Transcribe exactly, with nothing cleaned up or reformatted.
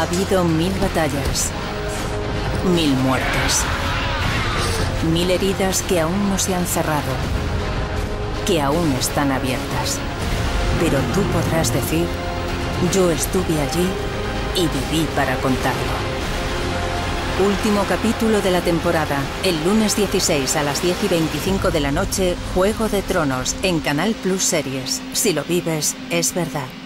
Ha habido mil batallas, mil muertes, mil heridas que aún no se han cerrado, que aún están abiertas. Pero tú podrás decir, yo estuve allí y viví para contarlo. Último capítulo de la temporada, el lunes dieciséis a las diez y veinticinco de la noche, Juego de Tronos, en Canal Plus Series. Si lo vives, es verdad.